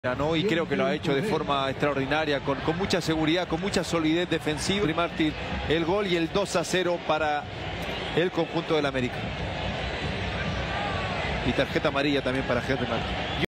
¿no? Y creo que lo ha hecho de forma extraordinaria, con mucha seguridad, con mucha solidez defensiva. Martín, el gol y el 2-0 para el conjunto del América. Y tarjeta amarilla también para Henry Martín.